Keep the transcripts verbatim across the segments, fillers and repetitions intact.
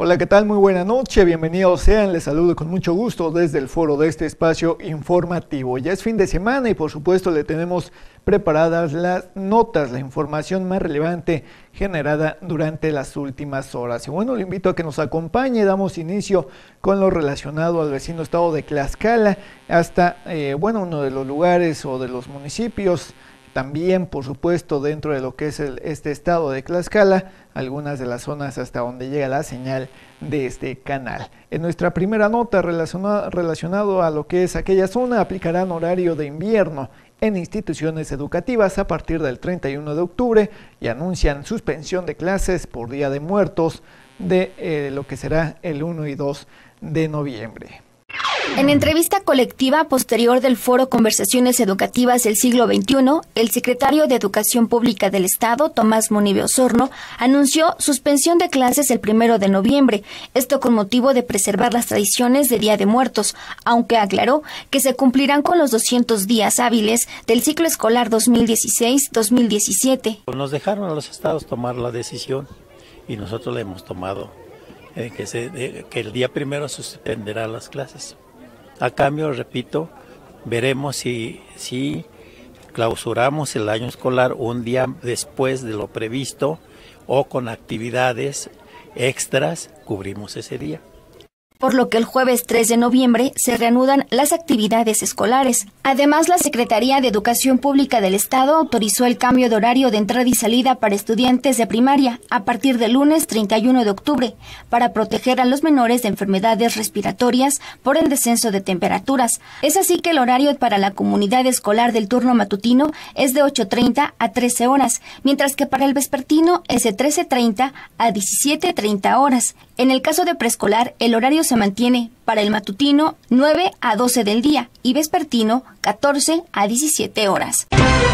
Hola, ¿qué tal? Muy buena noche, bienvenidos sean, les saludo con mucho gusto desde el foro de este espacio informativo. Ya es fin de semana y por supuesto le tenemos preparadas las notas, la información más relevante generada durante las últimas horas. Y bueno, le invito a que nos acompañe, damos inicio con lo relacionado al vecino estado de Tlaxcala, hasta, eh, bueno, uno de los lugares o de los municipios, también por supuesto dentro de lo que es el, este estado de Tlaxcala, algunas de las zonas hasta donde llega la señal de este canal. En nuestra primera nota relacionado, relacionado a lo que es aquella zona, aplicarán horario de invierno en instituciones educativas a partir del treinta y uno de octubre y anuncian suspensión de clases por Día de Muertos de eh, lo que será el uno y dos de noviembre. En entrevista colectiva posterior del Foro Conversaciones Educativas del Siglo veintiuno, el secretario de Educación Pública del Estado, Tomás Monive Osorno, anunció suspensión de clases el primero de noviembre, esto con motivo de preservar las tradiciones de Día de Muertos, aunque aclaró que se cumplirán con los doscientos días hábiles del ciclo escolar dos mil dieciséis dos mil diecisiete. Nos dejaron a los estados tomar la decisión y nosotros la hemos tomado, eh, que, se, eh, que el día primero suspenderá las clases. A cambio, repito, veremos si, si clausuramos el año escolar un día después de lo previsto o con actividades extras cubrimos ese día. Por lo que el jueves tres de noviembre se reanudan las actividades escolares. Además, la Secretaría de Educación Pública del Estado autorizó el cambio de horario de entrada y salida para estudiantes de primaria a partir del lunes treinta y uno de octubre para proteger a los menores de enfermedades respiratorias por el descenso de temperaturas. Es así que el horario para la comunidad escolar del turno matutino es de ocho treinta a trece horas, mientras que para el vespertino es de trece treinta a diecisiete treinta horas. En el caso de preescolar, el horario se mantiene para el matutino nueve a doce del día y vespertino catorce a diecisiete horas.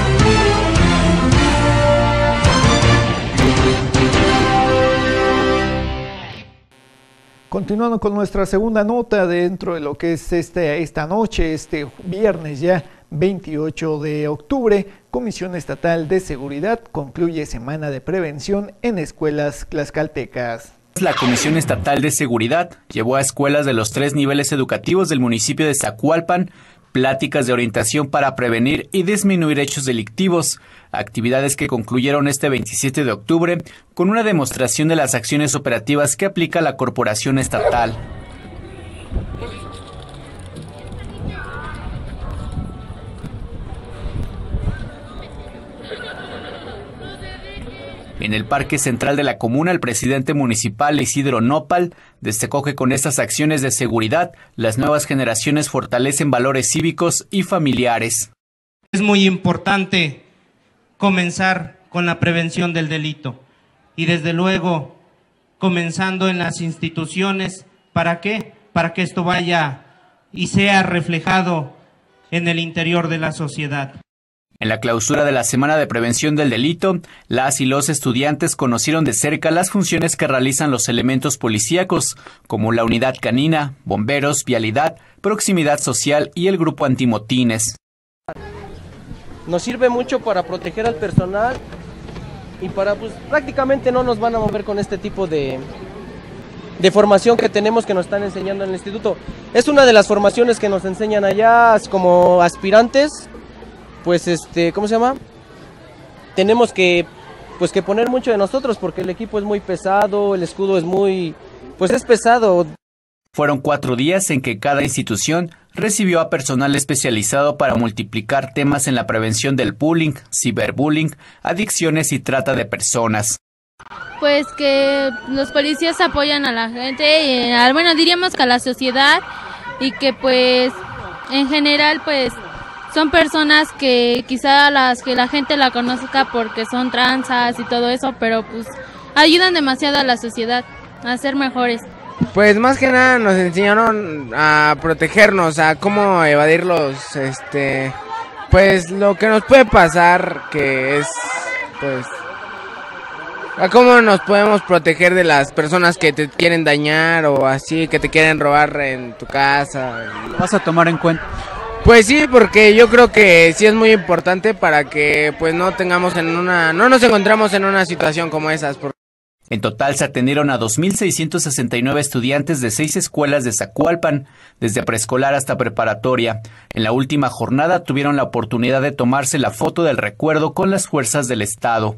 Continuando con nuestra segunda nota dentro de lo que es este, esta noche, este viernes ya veintiocho de octubre, Comisión Estatal de Seguridad concluye semana de prevención en escuelas tlaxcaltecas. La Comisión Estatal de Seguridad llevó a escuelas de los tres niveles educativos del municipio de Zacualpan pláticas de orientación para prevenir y disminuir hechos delictivos, actividades que concluyeron este veintisiete de octubre con una demostración de las acciones operativas que aplica la corporación estatal. En el Parque Central de la Comuna, el presidente municipal Isidro Nopal destacó que con estas acciones de seguridad, las nuevas generaciones fortalecen valores cívicos y familiares. Es muy importante comenzar con la prevención del delito y desde luego comenzando en las instituciones. ¿Para qué? Para que esto vaya y sea reflejado en el interior de la sociedad. En la clausura de la Semana de Prevención del Delito, las y los estudiantes conocieron de cerca las funciones que realizan los elementos policíacos, como la unidad canina, bomberos, vialidad, proximidad social y el grupo antimotines. Nos sirve mucho para proteger al personal y para, pues, prácticamente no nos van a mover con este tipo de, de formación que tenemos que nos están enseñando en el instituto. Es una de las formaciones que nos enseñan allá como aspirantes. Pues este, ¿cómo se llama? Tenemos que, pues que poner mucho de nosotros porque el equipo es muy pesado, el escudo es muy, pues es pesado. Fueron cuatro días en que cada institución recibió a personal especializado para multiplicar temas en la prevención del bullying, ciberbullying, adicciones y trata de personas. Pues que los policías apoyan a la gente, y, bueno, diríamos que a la sociedad y que pues en general pues son personas que quizá las que la gente la conozca porque son transas y todo eso, pero pues ayudan demasiado a la sociedad a ser mejores. Pues más que nada nos enseñaron a protegernos, a cómo evadir los, este, pues lo que nos puede pasar, que es, pues, a cómo nos podemos proteger de las personas que te quieren dañar o así, que te quieren robar en tu casa. ¿Vas a tomar en cuenta? Pues sí, porque yo creo que sí es muy importante para que pues no tengamos en una, no nos encontramos en una situación como esas. En total se atendieron a dos mil seiscientos sesenta y nueve estudiantes de seis escuelas de Zacualpan, desde preescolar hasta preparatoria. En la última jornada tuvieron la oportunidad de tomarse la foto del recuerdo con las fuerzas del Estado.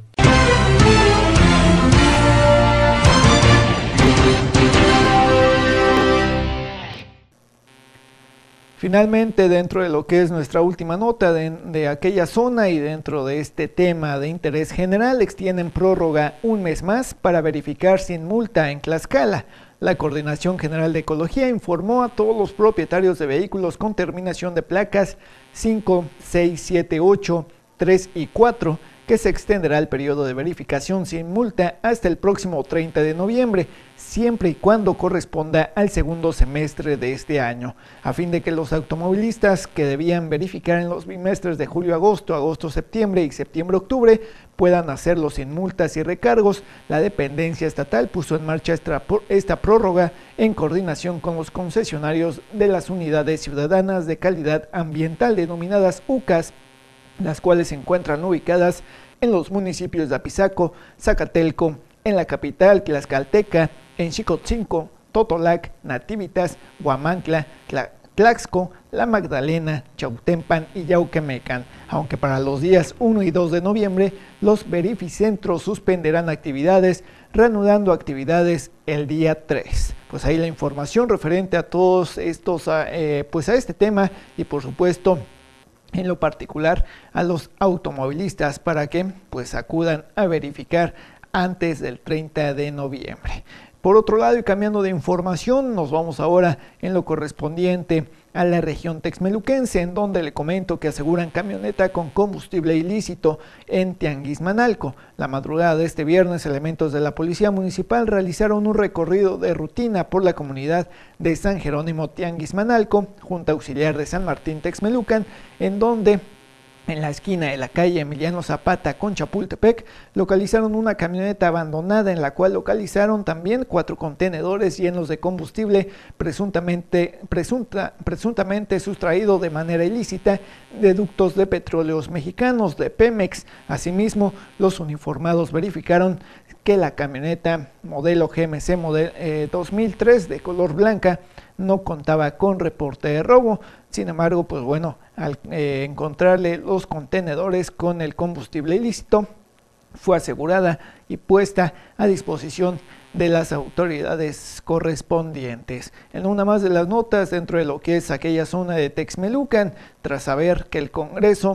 Finalmente, dentro de lo que es nuestra última nota de, de aquella zona y dentro de este tema de interés general, extienden prórroga un mes más para verificar sin multa en Tlaxcala. La Coordinación General de Ecología informó a todos los propietarios de vehículos con terminación de placas cinco, seis, siete, ocho, tres y cuatro que se extenderá el periodo de verificación sin multa hasta el próximo treinta de noviembre, siempre y cuando corresponda al segundo semestre de este año, a fin de que los automovilistas que debían verificar en los bimestres de julio-agosto, agosto-septiembre y septiembre-octubre puedan hacerlo sin multas y recargos. La dependencia estatal puso en marcha esta, esta prórroga en coordinación con los concesionarios de las unidades ciudadanas de calidad ambiental denominadas U C A S, las cuales se encuentran ubicadas en los municipios de Apizaco, Zacatelco, en la capital Tlaxcalteca, en Xicotzinco, Totolac, Nativitas, Huamantla, Tla Tlaxco, La Magdalena, Chautempan y Yauquemecan, aunque para los días uno y dos de noviembre los verificentros suspenderán actividades, reanudando actividades el día tres. Pues ahí la información referente a todos estos, eh, pues a este tema y por supuesto en lo particular a los automovilistas para que pues acudan a verificar antes del treinta de noviembre. Por otro lado, y cambiando de información, nos vamos ahora en lo correspondiente a la región texmeluquense, en donde le comento que aseguran camioneta con combustible ilícito en Tianguismanalco. La madrugada de este viernes, elementos de la Policía Municipal realizaron un recorrido de rutina por la comunidad de San Jerónimo Tianguismanalco, Junta Auxiliar de San Martín Texmelucan, en donde en la esquina de la calle Emiliano Zapata con Chapultepec, localizaron una camioneta abandonada en la cual localizaron también cuatro contenedores llenos de combustible presuntamente, presunta, presuntamente sustraído de manera ilícita de ductos de petróleos mexicanos de Pemex. Asimismo, los uniformados verificaron que la camioneta modelo G M C model, eh, dos mil tres de color blanca no contaba con reporte de robo. Sin embargo, pues bueno, al eh, encontrarle los contenedores con el combustible ilícito, fue asegurada y puesta a disposición de las autoridades correspondientes. En una más de las notas dentro de lo que es aquella zona de Texmelucan, tras saber que el Congreso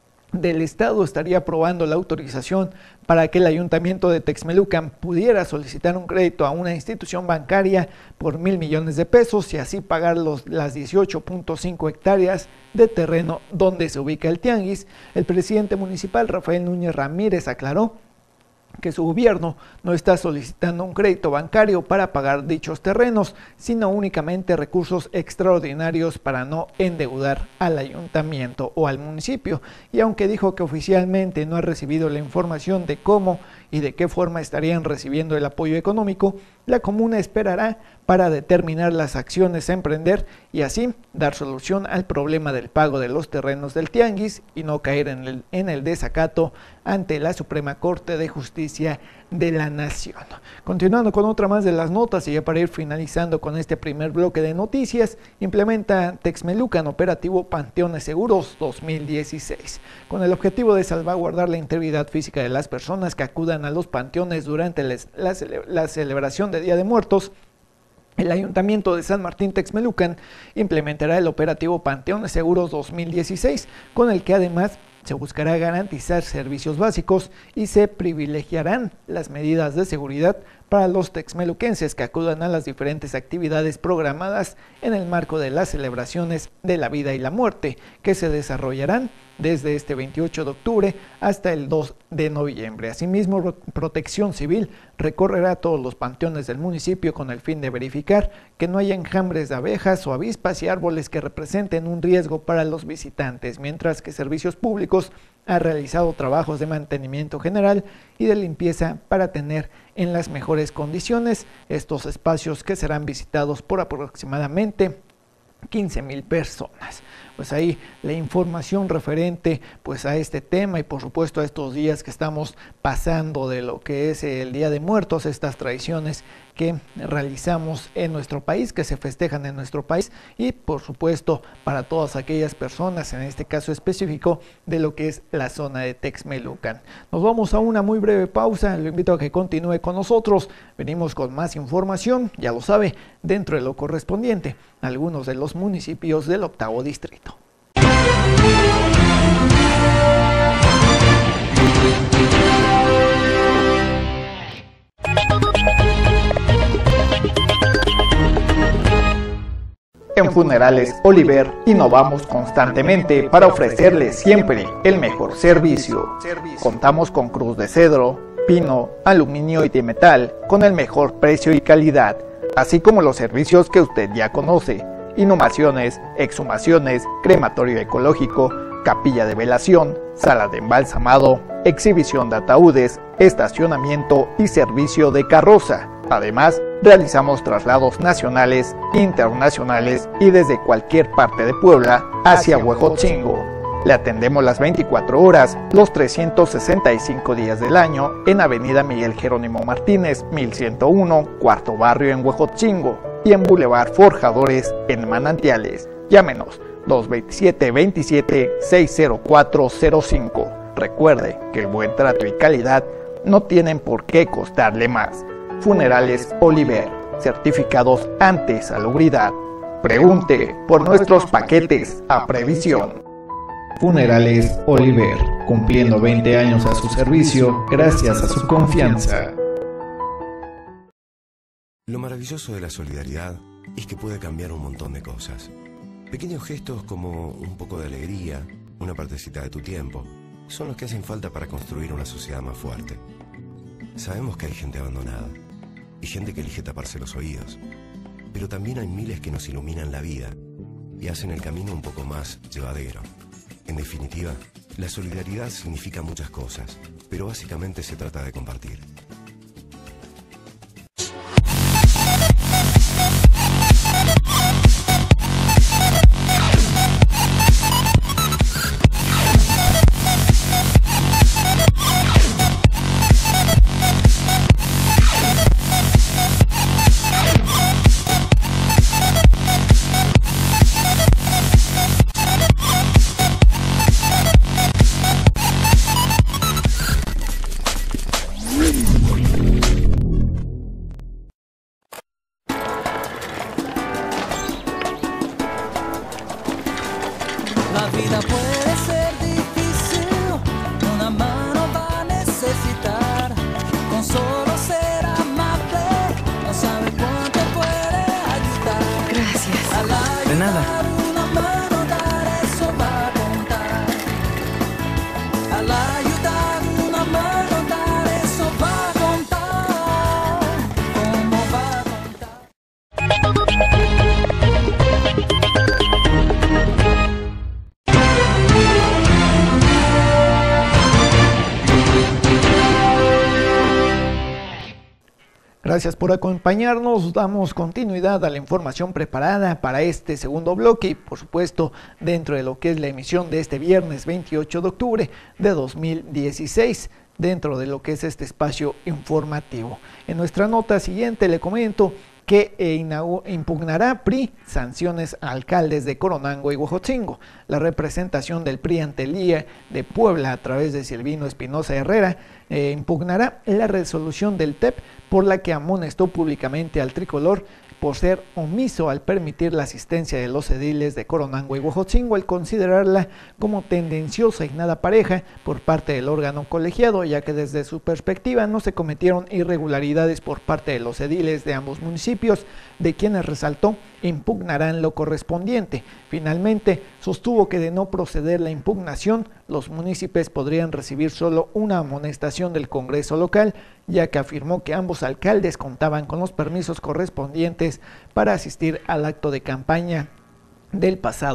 del Estado estaría aprobando la autorización para que el Ayuntamiento de Texmelucan pudiera solicitar un crédito a una institución bancaria por mil millones de pesos y así pagar los, las dieciocho punto cinco hectáreas de terreno donde se ubica el tianguis. El presidente municipal Rafael Núñez Ramírez aclaró que su gobierno no está solicitando un crédito bancario para pagar dichos terrenos, sino únicamente recursos extraordinarios para no endeudar al ayuntamiento o al municipio. Y aunque dijo que oficialmente no ha recibido la información de cómo y de qué forma estarían recibiendo el apoyo económico, la comuna esperará para determinar las acciones a emprender y así dar solución al problema del pago de los terrenos del tianguis y no caer en el, en el desacato ante la Suprema Corte de Justicia de la Nación. Continuando con otra más de las notas y ya para ir finalizando con este primer bloque de noticias, implementa Texmelucan operativo Panteones Seguros dos mil dieciséis, con el objetivo de salvaguardar la integridad física de las personas que acudan a los panteones durante les, la, cele, la celebración de Día de Muertos. El Ayuntamiento de San Martín Texmelucan implementará el operativo Panteones Seguros dos mil dieciséis, con el que además se buscará garantizar servicios básicos y se privilegiarán las medidas de seguridad para los texmeluquenses que acudan a las diferentes actividades programadas en el marco de las celebraciones de la vida y la muerte, que se desarrollarán desde este veintiocho de octubre hasta el dos de noviembre. Asimismo, Protección Civil recorrerá todos los panteones del municipio con el fin de verificar que no haya enjambres de abejas o avispas y árboles que representen un riesgo para los visitantes, mientras que Servicios Públicos ha realizado trabajos de mantenimiento general y de limpieza para tener en las mejores condiciones estos espacios que serán visitados por aproximadamente quince mil personas. Pues ahí la información referente pues a este tema y por supuesto a estos días que estamos pasando de lo que es el Día de Muertos, estas tradiciones que realizamos en nuestro país, que se festejan en nuestro país y por supuesto para todas aquellas personas, en este caso específico de lo que es la zona de Texmelucan. Nos vamos a una muy breve pausa, lo invito a que continúe con nosotros, venimos con más información, ya lo sabe, dentro de lo correspondiente a algunos de los municipios del octavo distrito. En Funerales Oliver innovamos constantemente para ofrecerles siempre el mejor servicio. Contamos con cruz de cedro, pino, aluminio y de metal con el mejor precio y calidad, así como los servicios que usted ya conoce: inhumaciones, exhumaciones, crematorio ecológico, capilla de velación, sala de embalsamado, exhibición de ataúdes, estacionamiento y servicio de carroza. Además, realizamos traslados nacionales, internacionales y desde cualquier parte de Puebla hacia Huejotzingo. Le atendemos las veinticuatro horas, los trescientos sesenta y cinco días del año en Avenida Miguel Jerónimo Martínez, mil ciento uno, Cuarto Barrio en Huejotzingo y en Boulevard Forjadores en Manantiales. Llámenos dos veintisiete veintisiete, sesenta y cuatro cero cinco. Recuerde que el buen trato y calidad no tienen por qué costarle más. Funerales Oliver, certificados ante salubridad. Pregunte por nuestros paquetes a previsión. Funerales Oliver, cumpliendo veinte años a su servicio gracias a su confianza. Lo maravilloso de la solidaridad es que puede cambiar un montón de cosas. Pequeños gestos como un poco de alegría, una partecita de tu tiempo, son los que hacen falta para construir una sociedad más fuerte. Sabemos que hay gente abandonada y gente que elige taparse los oídos, pero también hay miles que nos iluminan la vida y hacen el camino un poco más llevadero. En definitiva, la solidaridad significa muchas cosas, pero básicamente se trata de compartir. Gracias por acompañarnos, damos continuidad a la información preparada para este segundo bloque y por supuesto dentro de lo que es la emisión de este viernes veintiocho de octubre de dos mil dieciséis, dentro de lo que es este espacio informativo. En nuestra nota siguiente le comento que impugnará P R I sanciones a alcaldes de Coronango y Huejotzingo. La representación del P R I ante el I E de Puebla a través de Silvino Espinosa Herrera eh, impugnará la resolución del T E P por la que amonestó públicamente al tricolor por ser omiso al permitir la asistencia de los ediles de Coronango y Huejotzingo al considerarla como tendenciosa y nada pareja por parte del órgano colegiado, ya que desde su perspectiva no se cometieron irregularidades por parte de los ediles de ambos municipios, de quienes resaltó impugnarán lo correspondiente. Finalmente, sostuvo que de no proceder la impugnación, los municipios podrían recibir solo una amonestación del Congreso local, ya que afirmó que ambos alcaldes contaban con los permisos correspondientes para asistir al acto de campaña del pasado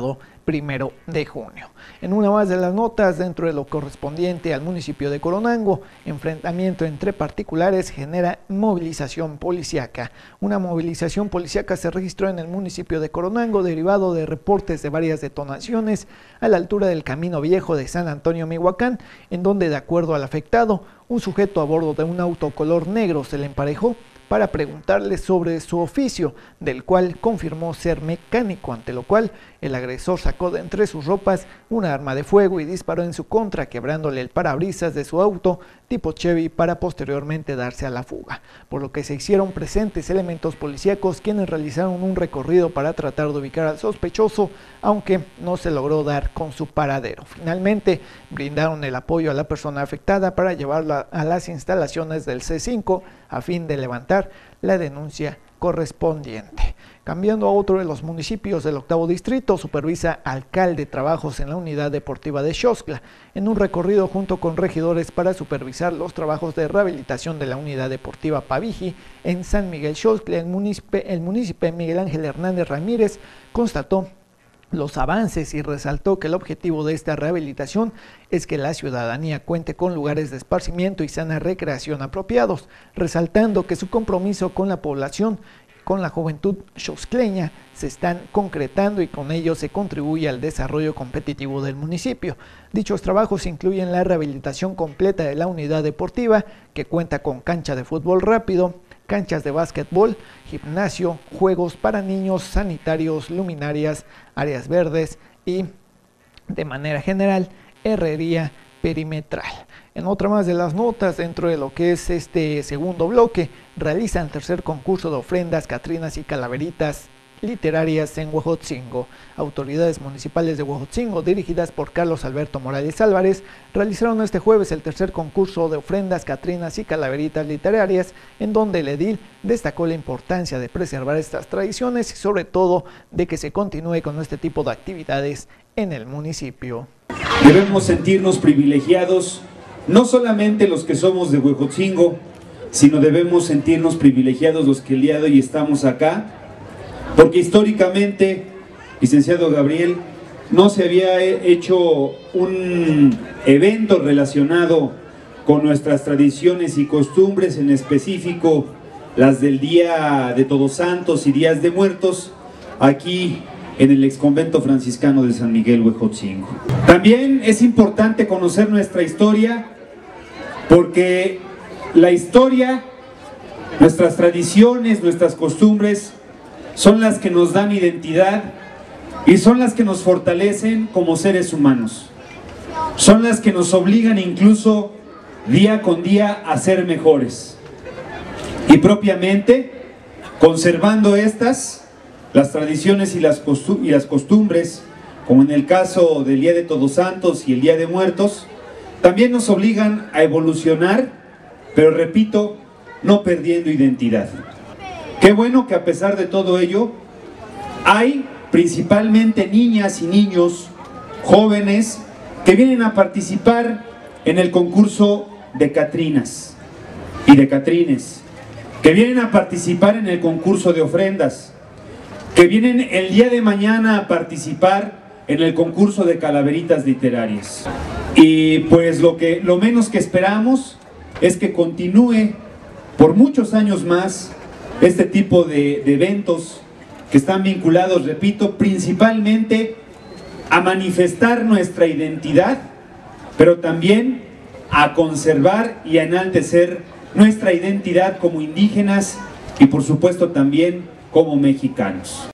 primero de junio. En una más de las notas, dentro de lo correspondiente al municipio de Coronango, enfrentamiento entre particulares genera movilización policíaca. Una movilización policíaca se registró en el municipio de Coronango derivado de reportes de varias detonaciones a la altura del Camino Viejo de San Antonio Mihuacán, en donde, de acuerdo al afectado, un sujeto a bordo de un auto color negro se le emparejó para preguntarle sobre su oficio, del cual confirmó ser mecánico, ante lo cual el agresor sacó de entre sus ropas una arma de fuego y disparó en su contra, quebrándole el parabrisas de su auto tipo Chevy para posteriormente darse a la fuga, por lo que se hicieron presentes elementos policíacos quienes realizaron un recorrido para tratar de ubicar al sospechoso, aunque no se logró dar con su paradero. Finalmente brindaron el apoyo a la persona afectada para llevarla a las instalaciones del C cinco a fin de levantar la denuncia correspondiente. Cambiando a otro de los municipios del octavo distrito, supervisa alcalde trabajos en la unidad deportiva de Xoxtla, en un recorrido junto con regidores para supervisar los trabajos de rehabilitación de la unidad deportiva Paviji en San Miguel Xoxtla. El municipio, el municipio Miguel Ángel Hernández Ramírez constató los avances y resaltó que el objetivo de esta rehabilitación es que la ciudadanía cuente con lugares de esparcimiento y sana recreación apropiados, resaltando que su compromiso con la población, con la juventud xoxtleña, se están concretando y con ello se contribuye al desarrollo competitivo del municipio. Dichos trabajos incluyen la rehabilitación completa de la unidad deportiva, que cuenta con cancha de fútbol rápido, canchas de básquetbol, gimnasio, juegos para niños, sanitarios, luminarias, áreas verdes y, de manera general, herrería perimetral. En otra más de las notas, dentro de lo que es este segundo bloque, realizan tercer concurso de ofrendas, catrinas y calaveritas literarias en Huejotzingo. Autoridades municipales de Huejotzingo, dirigidas por Carlos Alberto Morales Álvarez, realizaron este jueves el tercer concurso de ofrendas, catrinas y calaveritas literarias, en donde el edil destacó la importancia de preservar estas tradiciones y sobre todo de que se continúe con este tipo de actividades en el municipio. Debemos sentirnos privilegiados, no solamente los que somos de Huejotzingo, sino debemos sentirnos privilegiados los que el día de hoy estamos acá, porque históricamente, licenciado Gabriel, no se había hecho un evento relacionado con nuestras tradiciones y costumbres, en específico las del Día de Todos Santos y Días de Muertos, aquí en el exconvento franciscano de San Miguel Huejotzingo. También es importante conocer nuestra historia, porque la historia, nuestras tradiciones, nuestras costumbres, son las que nos dan identidad y son las que nos fortalecen como seres humanos. Son las que nos obligan incluso día con día a ser mejores. Y propiamente, conservando estas, las tradiciones y las, y las costumbres, como en el caso del Día de Todos Santos y el Día de Muertos, también nos obligan a evolucionar, pero repito, no perdiendo identidad. Qué bueno que a pesar de todo ello, hay principalmente niñas y niños jóvenes que vienen a participar en el concurso de catrinas y de catrines, que vienen a participar en el concurso de ofrendas, que vienen el día de mañana a participar en el concurso de calaveritas literarias. Y pues lo, que, lo menos que esperamos es que continúe por muchos años más este tipo de, de eventos que están vinculados, repito, principalmente a manifestar nuestra identidad, pero también a conservar y a enaltecer nuestra identidad como indígenas y por supuesto también como mexicanos.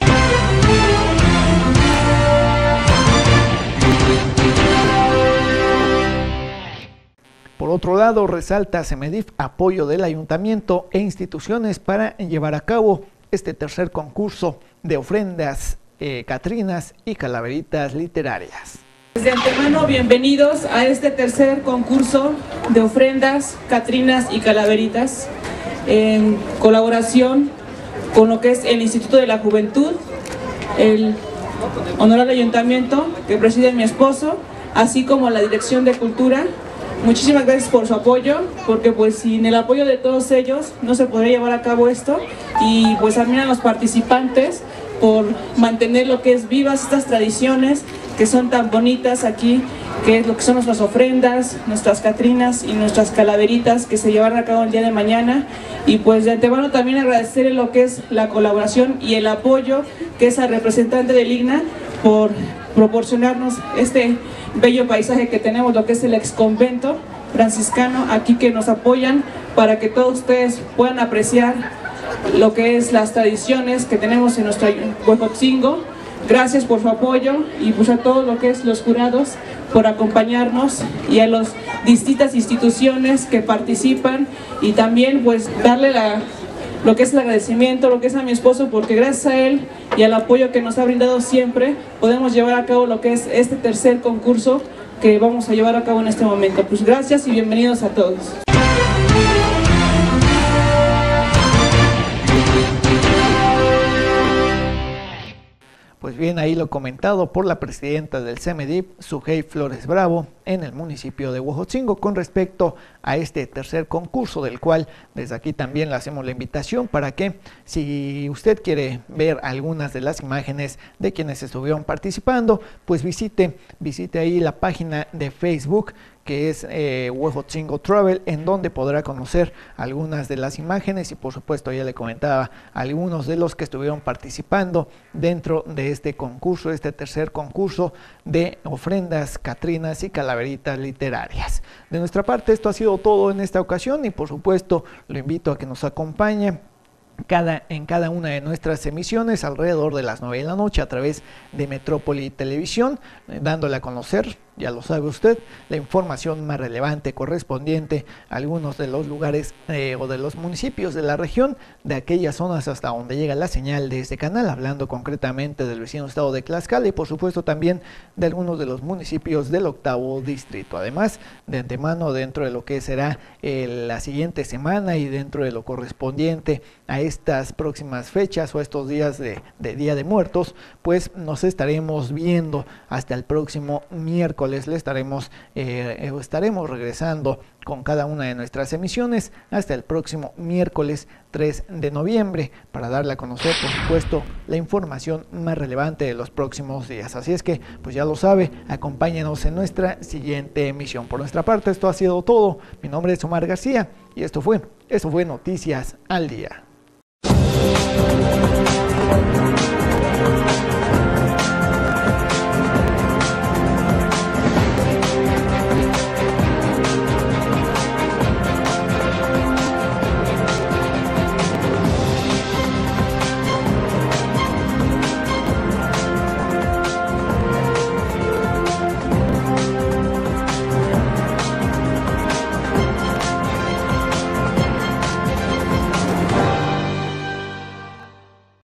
Por otro lado, resalta CEMEDIF apoyo del ayuntamiento e instituciones para llevar a cabo este tercer concurso de ofrendas, eh, catrinas y calaveritas literarias. Desde antemano, bienvenidos a este tercer concurso de ofrendas, catrinas y calaveritas, en colaboración con lo que es el Instituto de la Juventud, el honorable ayuntamiento que preside mi esposo, así como la Dirección de Cultura. Muchísimas gracias por su apoyo, porque pues sin el apoyo de todos ellos no se podría llevar a cabo esto, y pues también a los participantes por mantener lo que es vivas estas tradiciones que son tan bonitas aquí, que es lo que son nuestras ofrendas, nuestras catrinas y nuestras calaveritas que se llevarán a cabo el día de mañana. Y pues de antemano también agradecer lo que es la colaboración y el apoyo que es al representante del I G N A por proporcionarnos este bello paisaje que tenemos, lo que es el ex convento franciscano, aquí que nos apoyan para que todos ustedes puedan apreciar lo que es las tradiciones que tenemos en nuestro Huejotzingo. Gracias por su apoyo y pues a todos lo que es los jurados por acompañarnos y a las distintas instituciones que participan, y también pues darle la, lo que es el agradecimiento, lo que es a mi esposo, porque gracias a él y al apoyo que nos ha brindado siempre podemos llevar a cabo lo que es este tercer concurso que vamos a llevar a cabo en este momento. Pues gracias y bienvenidos a todos. Pues bien, ahí lo comentado por la presidenta del CEMEDIP, Sujei Flores Bravo, en el municipio de Huejotzingo, con respecto a este tercer concurso, del cual desde aquí también le hacemos la invitación para que, si usted quiere ver algunas de las imágenes de quienes estuvieron participando, pues visite, visite ahí la página de Facebook, que es eh, Huejotzingo Travel, en donde podrá conocer algunas de las imágenes y por supuesto ya le comentaba algunos de los que estuvieron participando dentro de este concurso, este tercer concurso de ofrendas, catrinas y calaveritas literarias. De nuestra parte esto ha sido todo en esta ocasión y por supuesto lo invito a que nos acompañe Cada, en cada una de nuestras emisiones alrededor de las nueve de la noche a través de Metrópoli Televisión, eh, dándole a conocer, ya lo sabe usted, la información más relevante correspondiente a algunos de los lugares eh, o de los municipios de la región, de aquellas zonas hasta donde llega la señal de este canal, hablando concretamente del vecino estado de Tlaxcala y por supuesto también de algunos de los municipios del octavo distrito. Además, de antemano, dentro de lo que será eh, la siguiente semana y dentro de lo correspondiente a estas próximas fechas o estos días de, de Día de Muertos, pues nos estaremos viendo hasta el próximo miércoles. Le estaremos, eh, estaremos regresando con cada una de nuestras emisiones hasta el próximo miércoles tres de noviembre para darle a conocer, por supuesto, la información más relevante de los próximos días. Así es que, pues ya lo sabe, acompáñenos en nuestra siguiente emisión. Por nuestra parte, esto ha sido todo. Mi nombre es Omar García y esto fue, esto fue Noticias al Día.